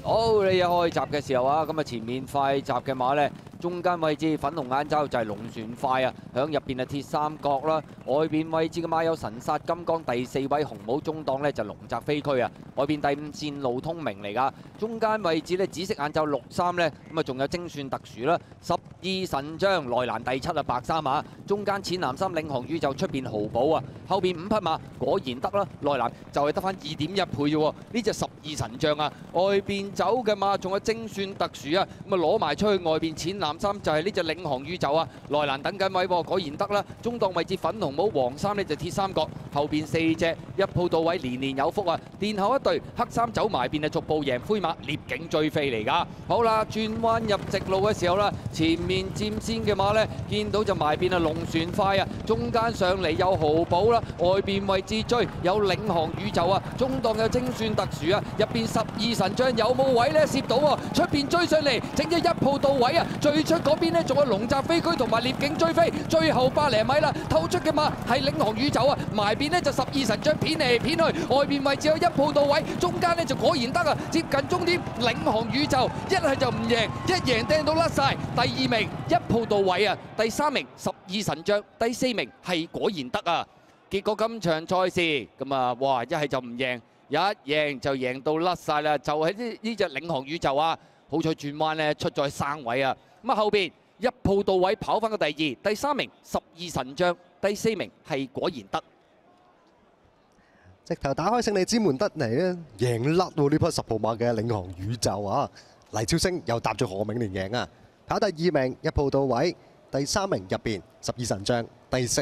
好，你一開閘嘅時候啊，咁啊前面快閘嘅馬呢，中間位置粉紅眼罩就係龍船快啊，響入邊係鐵三角啦。外邊位置嘅馬有神殺金剛，第4位紅帽中檔呢就龍澤飛駒啊。外邊第5線路通明嚟㗎，中間位置呢紫色眼罩63呢，咁啊仲有精算特殊啦。12神將內欄第7啊白衫馬，中間淺藍衫領航宇宙出邊豪寶啊，後邊5匹馬果然得啦，內欄就係得翻2.1倍啫喎，呢隻12神將啊，外邊走嘅馬仲有精算特殊啊，咁啊攞埋出去外邊淺藍衫就係呢隻領航宇宙啊，內欄等緊位喎，果然得啦，中檔位置粉紅帽黃衫呢就鐵三角，後邊4隻一鋪到位年年有福啊，殿後一隊黑衫走埋邊啊逐步贏灰馬獵景追飛嚟㗎，好啦轉彎入直路嘅時候啦，前面佔先嘅馬呢，見到就埋邊啊龍船快啊，中間上嚟有豪寶啦，外邊位置追有領航宇宙啊，中檔有精算特殊啊，入邊12神將有冇位呢？攝到喎，出邊追上嚟整咗一鋪到位啊，最出嗰邊呢，仲有龍澤飛駒同埋獵景追飛，最後百零米啦，透出嘅馬係領航宇宙啊，埋邊呢就12神將片嚟片去，外邊位置有一鋪到位，中間呢就果然得啊，接近終點領航宇宙一係就唔贏，一贏掟到甩晒，第2名一鋪到位啊，第3名12神將，第4名係果然得啊。結果今場賽事咁啊，哇！一係就唔贏，一贏就贏到甩晒啦，就係呢隻領航宇宙啊！好彩轉彎呢出咗3位啊！咁啊後邊一鋪到位跑翻個第2，第3名12神將，第4名係果然得。 直頭打開勝利之門得嚟咧，贏甩喎呢匹10號馬嘅領航宇宙啊！黎超星又搭住何永年贏啊！跑第2名一鋪到位，第3名入邊12神將，第4